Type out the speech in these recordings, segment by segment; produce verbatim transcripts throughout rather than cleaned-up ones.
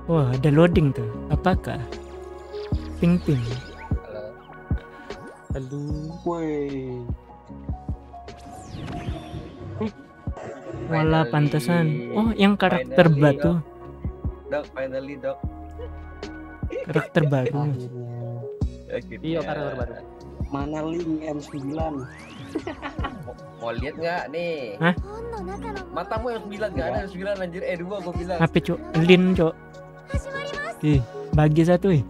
Wah, ada loading tuh. Apakah? Ping ping. Halo. Halo. Woi. Wala Finally. pantesan. Oh, yang karakter Finally, batu. Dok, finally dok. Karakter baru. Akhirnya. Akhirnya. Iya, karakter baru. Mana link M sembilan? Mau, mau lihat nggak nih? Hah? Matamu yang sembilan nggak ada yang sembilan anjir. Eh dua gua bilang. Apa cok? Lin cok. Ih, bagi satu eh.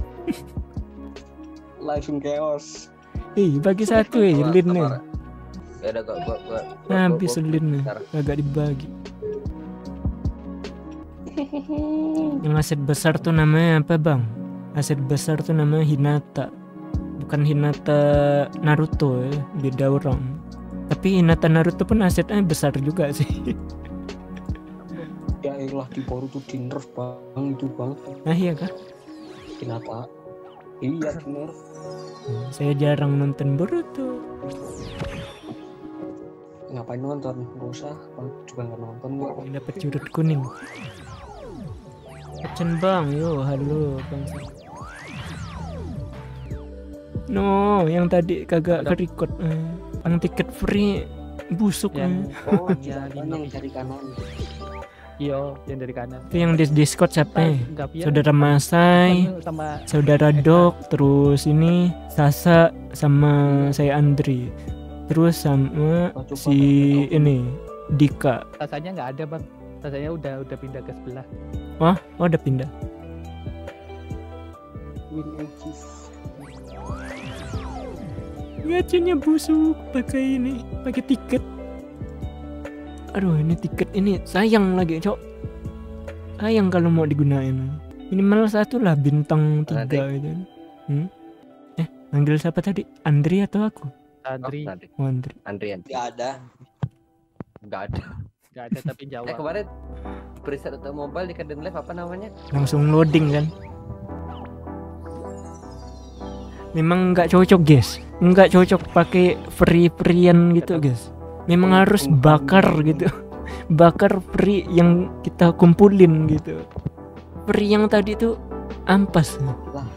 Live in chaos. Ih, bagi satu eh. Apa- Lin apa- nih. Ya udah gua gua gua. gua- Habis gua- lin nih. bentar. Agak dibagi. Yang aset besar tuh namanya apa bang? Aset besar tuh namanya Hinata. Bukan Hinata Naruto ya, beda orang. Tapi Hinata Naruto pun asetnya besar juga sih. Ya elah di Boruto di nerf bang itu bang. Nah iya kah? Kenapa? Iya di nerf. Saya jarang nonton Boruto. Ngapain nonton? Gak usah. Bang juga nggak nonton gua. Dapat curut kuning. Action bang, yo halo bang. No, yang tadi kagak ke record. Eh, yang tiket free busuk Yang- eh. Oh, Ya, jangan yang cari kanan. Iya, yang dari kanan. Itu yang di Discord siapa? ya? Enggak biar. Saudara Masai, Sama saudara Dok, terus ini Sasa sama saya Andri. Terus sama Oh, coba si kasih tahu. ini Dika. rasanya nggak ada bang. Rasanya udah udah pindah ke sebelah. Wah, oh udah pindah. Win Aegis. Gacanya busuk pakai ini, pakai tiket. Aduh, ini tiket ini sayang lagi, Cok. Sayang kalau mau digunain. Minimal satu lah bintang tiga gitu. Hmm? Eh, manggil siapa tadi? Andri atau aku? Andri Oh, Andri. Oh, Andri. Andri Andri. Gak ada. Nggak ada. nggak ada tapi Jawa. Eh kemarin preset untuk mobile di Kadin Live apa namanya? Langsung loading kan. Memang nggak cocok, guys. Nggak cocok pakai free-freean gitu, guys. Memang harus bakar gitu. Bakar free yang kita kumpulin gitu. Free yang tadi tuh ampas. Lah.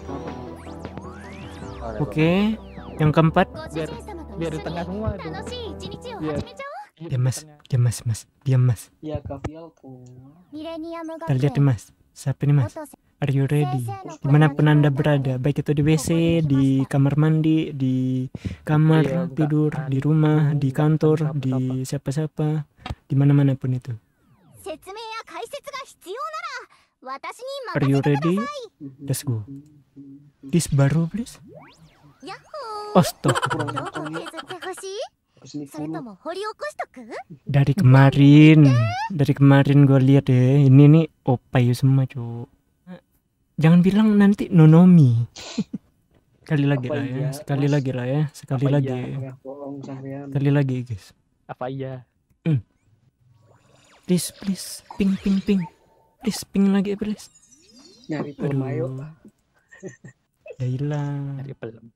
Oh, ada Oke, yang keempat. biar biar di tengah semua tuh. Biar Diam mas, diam mas, mas, diam mas. Ya Gavial tuh. Kita lihat nih mas, siapa nih mas? Are you ready? Dimanapun anda berada, baik itu di W C, di kamar mandi, di kamar Iya, enggak. tidur, di rumah, di kantor, di siapa-siapa, di mana-mana pun itu. Are you ready? Let's go. This baru please. Astaga. Kesini dulu. Dari kemarin, dari kemarin gue lihat deh, ini nih opai semua cu. Jangan bilang nanti nonomi. Sekali lagi Apa lah ya, iya, sekali Mas? lagi lah ya, sekali Apa lagi, iya? ya. Ya tolong Sahrian. Sekali lagi guys. apa iya? Please, please, ping, ping, ping, please, ping lagi please. Nyari belum ayo. Aduh, ya hilang. Dari belum.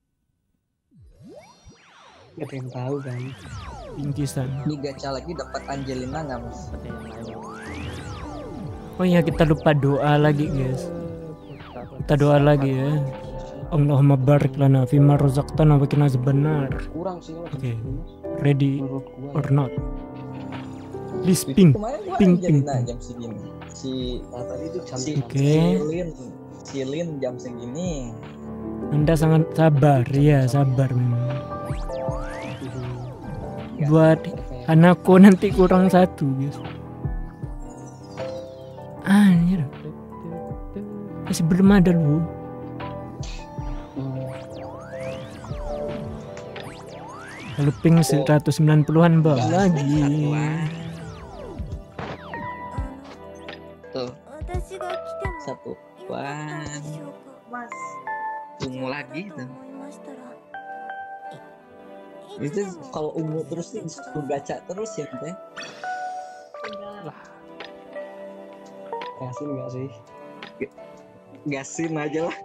Gak ada yang tahu kan. Bingkisan. Ini gacha lagi dapat Angelina nggak mas? Ada yang lain. Oh ya kita lupa doa lagi guys. Kita doa lagi ya. Allahumma barik lana fima razaqtana wa qina azabannar. Kurang sih lah. Oke. Ready Menurut gua. or not? Please ping. Kemarin gua Ping, ping, Angelina ping. jam segini. Si Nah, tadi itu jam si, Oke. si Lin, si Lin jam segini. Anda sangat sabar, ya sabar memang. Nggak Buat perfect. anakku nanti kurang satu guys. Anjir, masih belum ada lu. Kalau ping seratus sembilan puluhan bang lagi. Tuh satu. Wah, ungu lagi tuh. Itu kalau ungu terus nih disuruh gacha terus ya teh. Gasin gak sih? Gasin aja lah.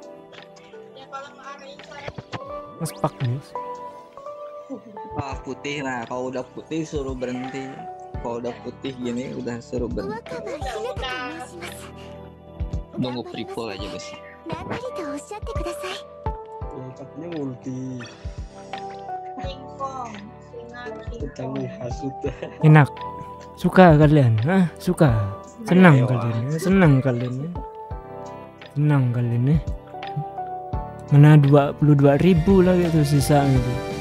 Mas pak guys. Ah putih, nah kalau udah putih suruh berhenti. Kalau udah putih gini udah suruh berhenti. Nunggu prequel aja bos. Ya katanya multi. Kita menghasut. Enak. Suka kalian? Hah? Suka? Senang Ayo, kalian? Ya? Senang kalian? Ya? Senang kalian ya? Mana dua puluh dua ribu lagi tuh sisa gitu.